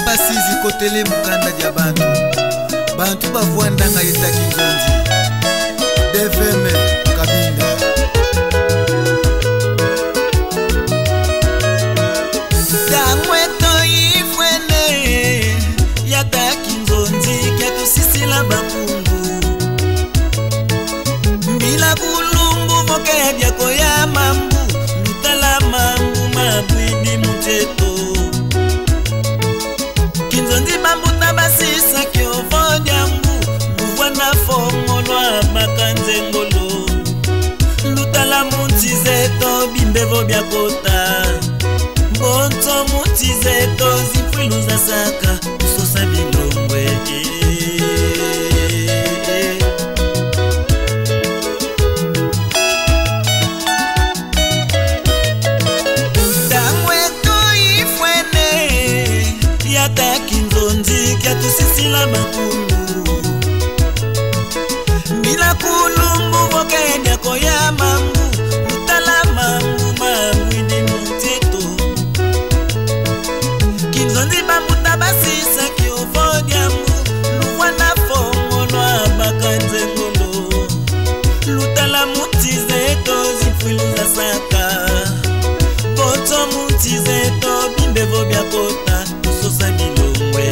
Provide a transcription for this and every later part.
basizi kotele mukanda dia bantu bantu bavwandanga yetaki nzonzi DFM Kabinda damweto ifwene yataki nzonzi kyatusisila bakungu mbila kulumbu voke ya diako ya mambu lutala mambu mabwidi muteto kinzonzi bambuta basisa kiovo diambu luvwana fongolwa makanze ngolo lutala mutizeto bimbevo biakota bonto mutizeto zimfiluza saka usosa bilongwe tusisila makungu bila kulumbu voke diako ya mambu lutala mambu mabwidi muteto kinzonzi bambuta basisa kiovo diambu luvwana fongolwa bakanze ngolo lutala mutizeto zimfiluza saka boto mutizeto bimbevo biakota usosa bilongwe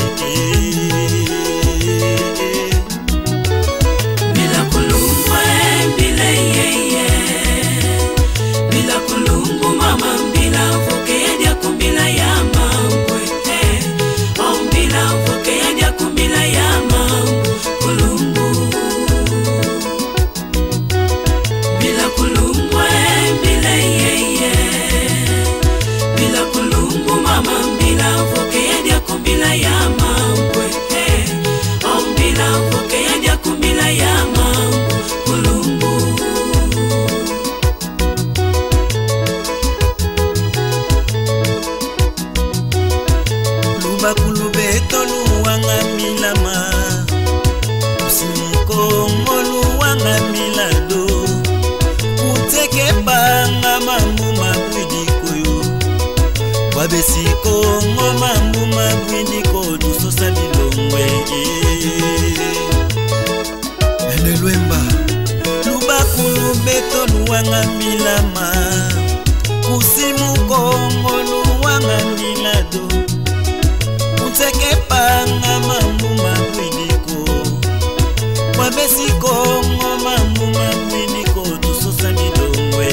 bakulubeto luwanga milama usimiko moluwanga milado uteke banga mambu mabwidikoyo wabesiko mambu mabwidiko tusosa bilongwe enelwemba lubakulubeto luwanga milama usimuko moluwanga milado uteke panga mambu mabwidiko wabesiko mambu mabwidiko tusosa bilongwe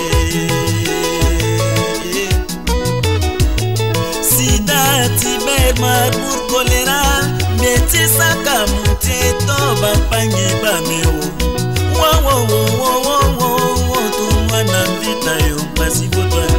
sida tibe mabur kolera metisaka muteto bapangi bameo wo tumwana vita yo mpasi votwa